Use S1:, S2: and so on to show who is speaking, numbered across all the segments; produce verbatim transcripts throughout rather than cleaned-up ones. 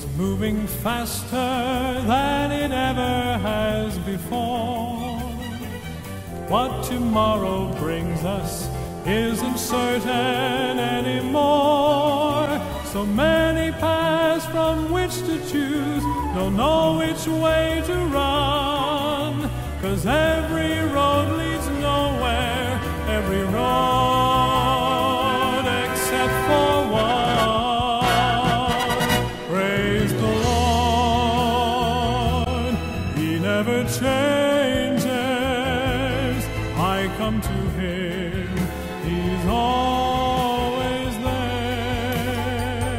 S1: is moving faster than it ever has before. What tomorrow brings us isn't certain anymore. So many paths from which to choose, don't know which way to run. 'Cause every road leads nowhere, every road except for one. Praise the Lord, He never changes. I come to Him, He's always there.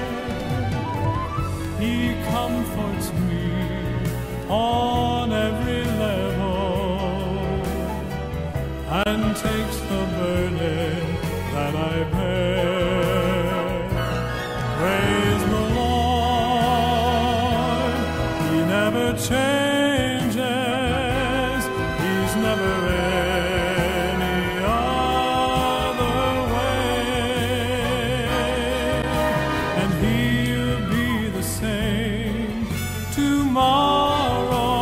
S1: He comforts me on every level and takes the burden that I bear. Praise the Lord, He never changes. He's never any other way, and He'll be the same tomorrow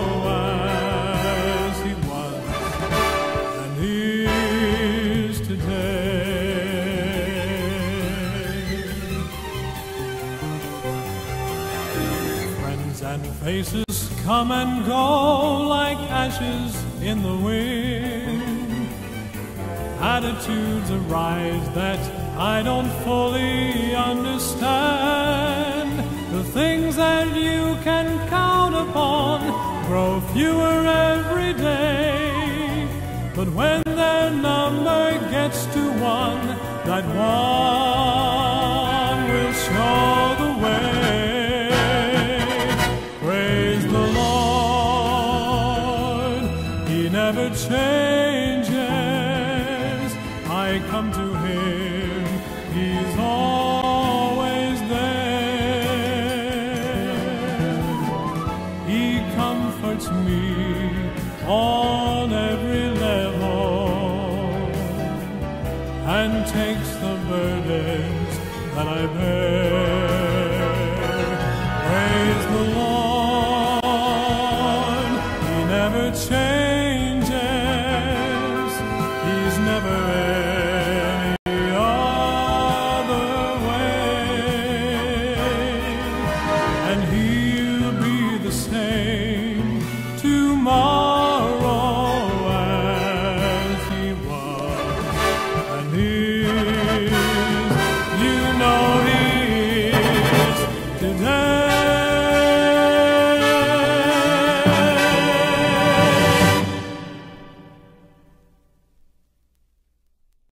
S1: as He was and is today. Friends and faces come and go like ashes in the wind. Attitudes arise that I don't fully understand. The things that you can count upon grow fewer every day. But when their number gets to one, that one will show the way. Praise the Lord, He never changes. I come to Him, He's always there. He comforts me on every level and takes the burdens that I bear.